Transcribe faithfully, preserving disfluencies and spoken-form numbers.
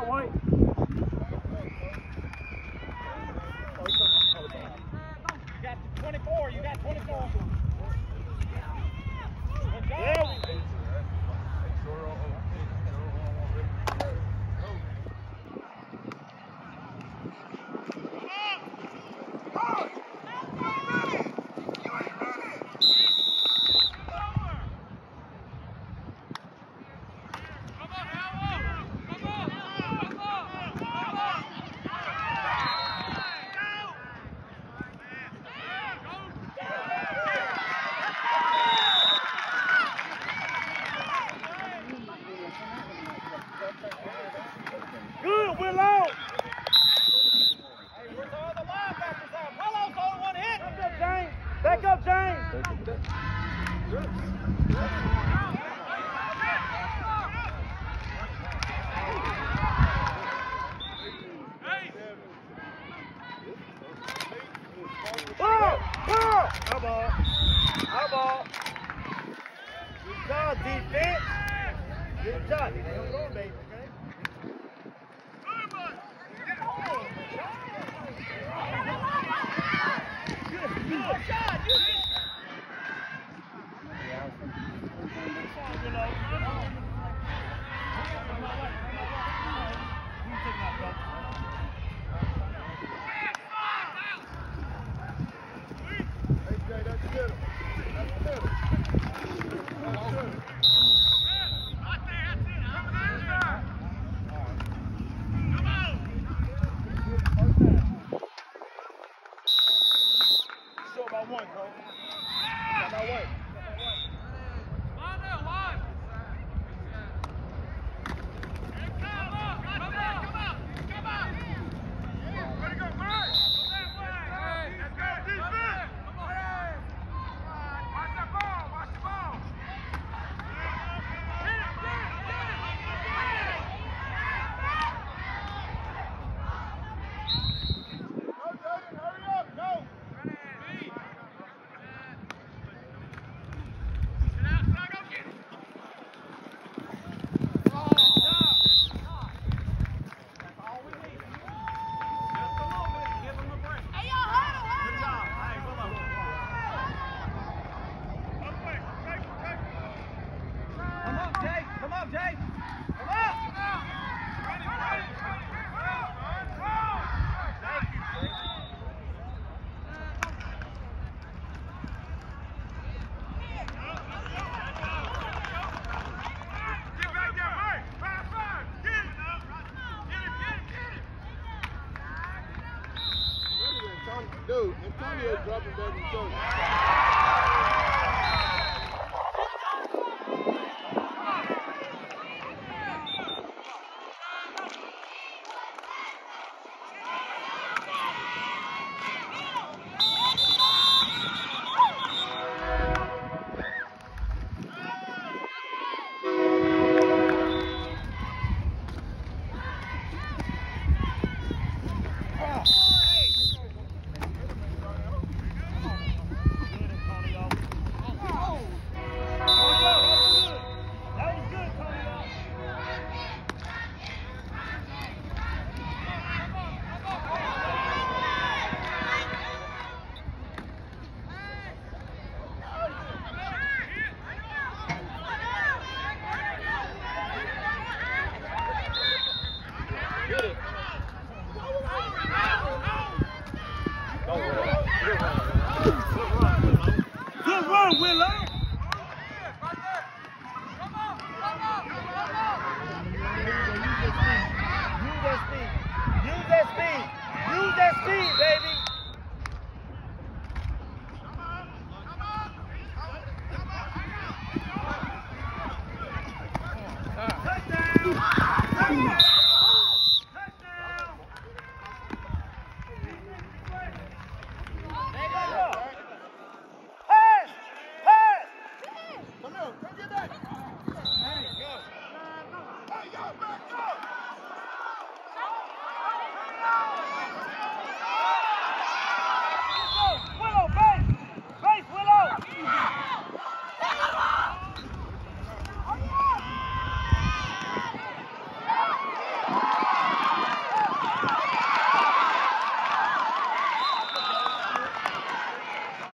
about White? You got twenty-four. You got twenty-four. Yeah. Good, Willow. Hey, where's all the linebackers at? Polo's only one hit. Back up, James. Back up, James. Ball, ball. Our ball. Our ball. Good job, defense. Good job. Hold on, baby. Okay? Good, good shot. Short by one, bro. Short by one. Dude, Antonio dropping back in